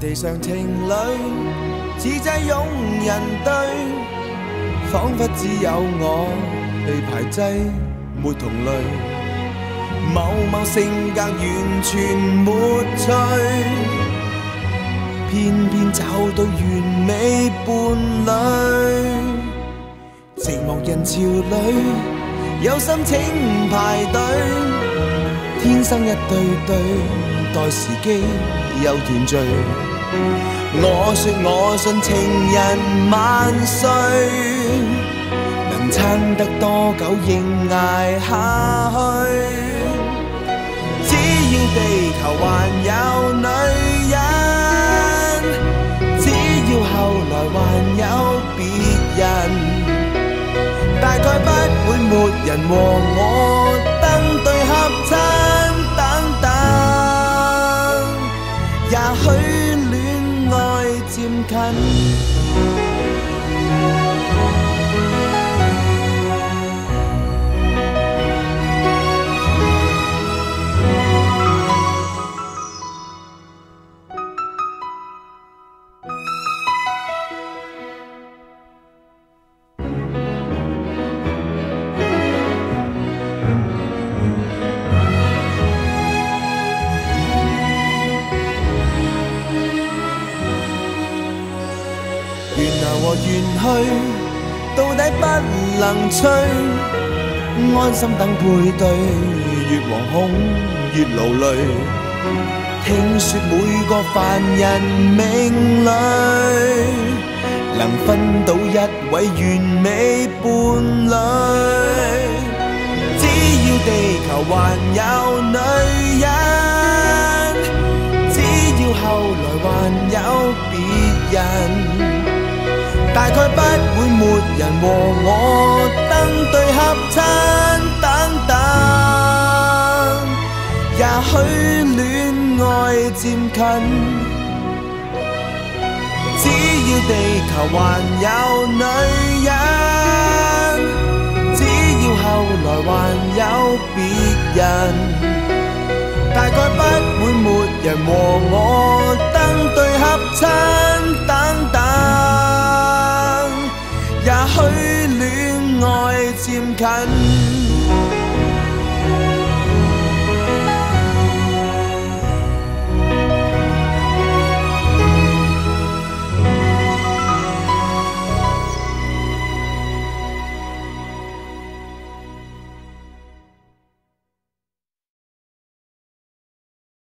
地上情侣似擠擁人堆，彷彿只有我被排擠，沒同類。某某性格完全沒趣，偏偏找到完美伴侶。寂寞人潮裏有心請排隊，天生一對對，待時機又團聚。我說我信情人萬歲，能撐得多久仍捱下去。只要地球還有女人，只要後來還有別人，大概不會沒人和我登對合襯等等，也許戀愛漸近。和緣去，到底不能催，安心等配對，越惶恐越勞累。聽說每個凡人命裏，能分到一位完美伴侶。只要地球還有女人，只要後來還有別人，大概不會沒人和我登對合襯等等，也許戀愛漸近。只要地球還有女人，只要後來還有別人，大概不會沒人和我登對合襯等等，也許戀愛漸近。